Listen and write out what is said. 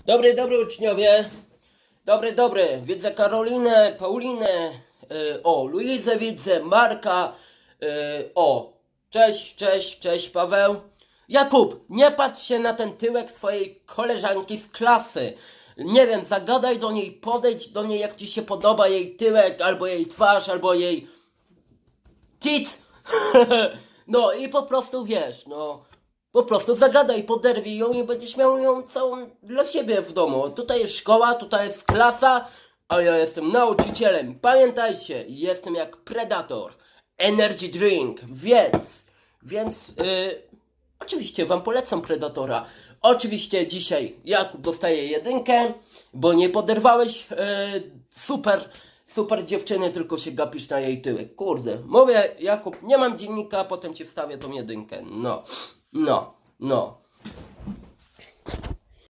Dobry uczniowie. Dobry. Widzę Karolinę, Paulinę, Luizę widzę, Marka, Cześć Paweł. Jakub, nie patrz się na ten tyłek swojej koleżanki z klasy. Nie wiem, zagadaj do niej, podejdź do niej, jak ci się podoba jej tyłek, albo jej twarz, albo jej cic. No i po prostu wiesz, po prostu zagadaj, poderwij ją i będziesz miał ją całą dla siebie w domu. Tutaj jest szkoła, tutaj jest klasa, a ja jestem nauczycielem. Pamiętajcie, jestem jak Predator. Energy drink, więc oczywiście wam polecam Predatora. Oczywiście dzisiaj Jakub dostaje 1, bo nie poderwałeś super dziewczyny, tylko się gapisz na jej tyłek. Kurde, mówię Jakub, nie mam dziennika, potem ci wstawię tą 1. No.